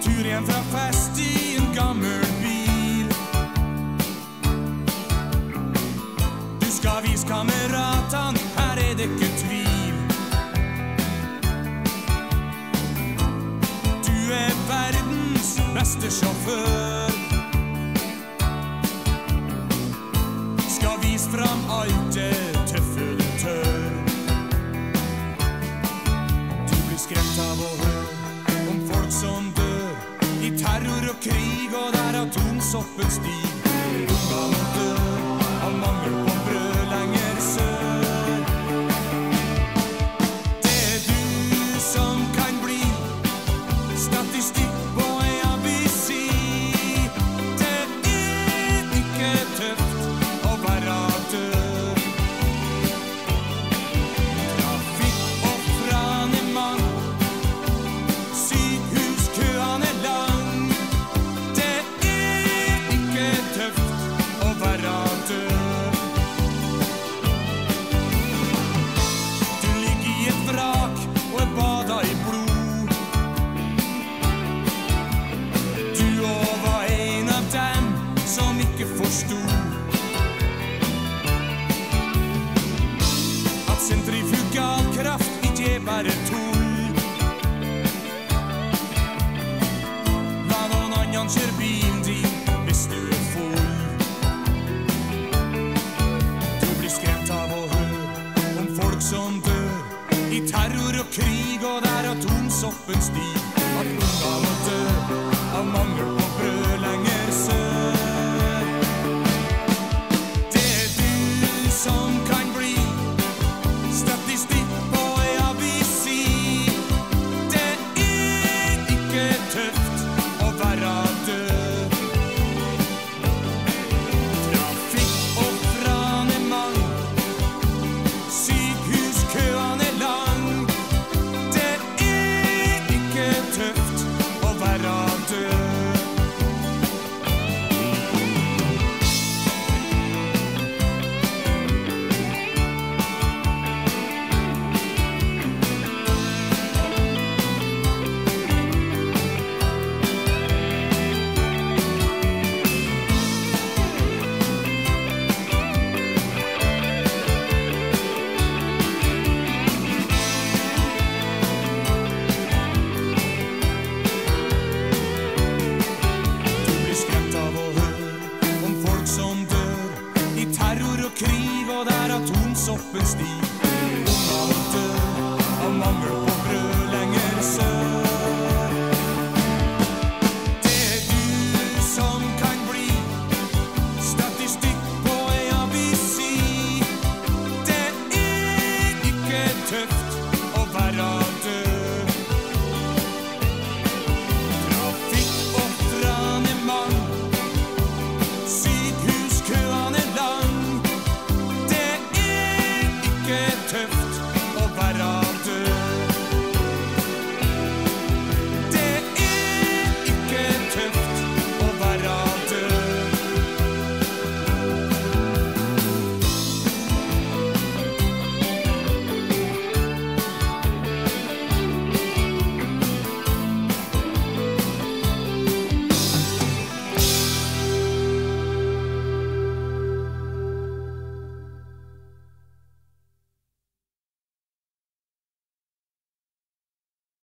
tur hjem fra fest i en gammel bil. Du skal vise kameratene, her er det ikke tvil. Du er verdens beste sjåfør. Skal vise fram alt det tøffe du tør. Du blir skremt av å høre om folk som dør i terror og krig, og der atomsoppen stiger.